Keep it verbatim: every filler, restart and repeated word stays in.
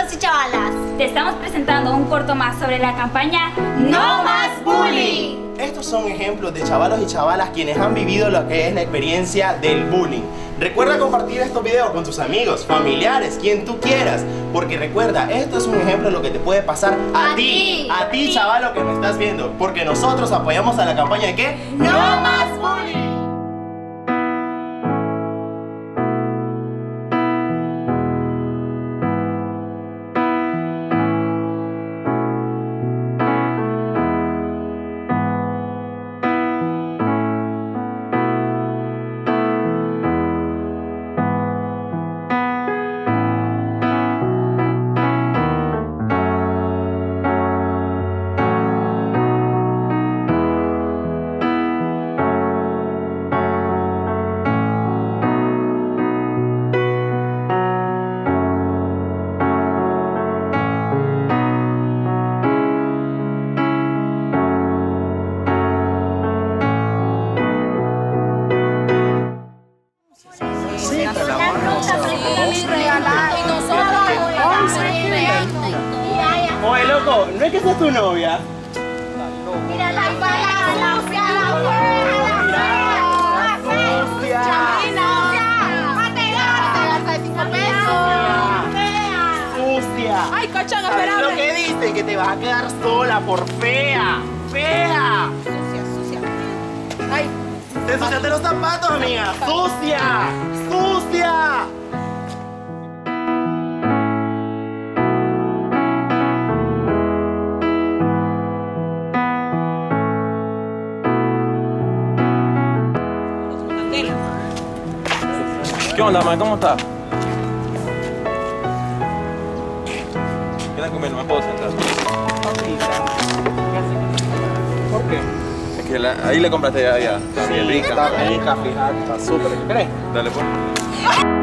chavalos y chavalas. Te estamos presentando un corto más sobre la campaña ¡No más bullying! Estos son ejemplos de chavalos y chavalas quienes han vivido lo que es la experiencia del bullying. Recuerda compartir estos videos con tus amigos, familiares, quien tú quieras. Porque recuerda, esto es un ejemplo de lo que te puede pasar a, A ti, ti, a ti chavalo que me estás viendo. Porque nosotros apoyamos a la campaña de ¿qué? ¡No más bullying! Oye, loco, ¿no es que esa es tu novia? Mira la fea, la fea, la fea, la fea, sucia. ¡Sucia! Ay, cochón, ¿Sabes espérame. lo que dicen? Que te vas a quedar sola por fea. ¡Fea! Sucia, sucia. Ay, ¡Te ensuciaste los zapatos, amiga! ¡Sucia! ¡Sucia! ¿Qué onda, man? ¿Cómo estás? ¿Qué tal comer? No me puedo sentar. ¿Por qué? Es que la- ahí le compraste ya, ya. Está bien rica. Está rica, fíjate, está súper. ¿Crees? Dale, pues.